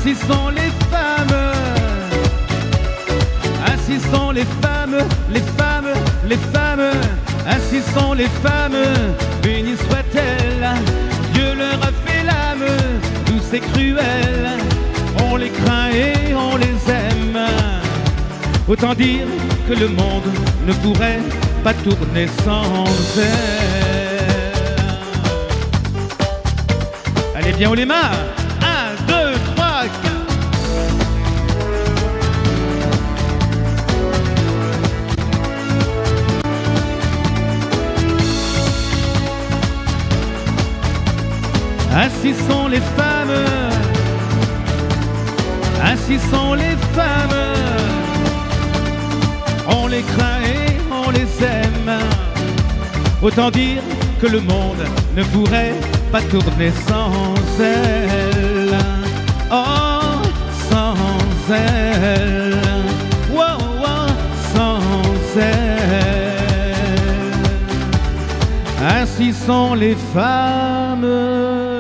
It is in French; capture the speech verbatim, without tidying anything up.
ainsi sont les femmes, ainsi sont les femmes, les femmes, les femmes, ainsi sont les femmes, bénies soient-elles, Dieu leur a fait l'âme, douce et cruelle, on les craint et on les aime. Autant dire que le monde ne pourrait pas tourner sans elles. Allez, bien haut les mains. Un, deux, trois, quatre. Ainsi sont les femmes, ainsi sont les femmes, on les craint et on les aime. Autant dire que le monde ne pourrait pas tourner sans elles. Oh, sans elles. Wow, wow, sans elles. Ainsi sont les femmes.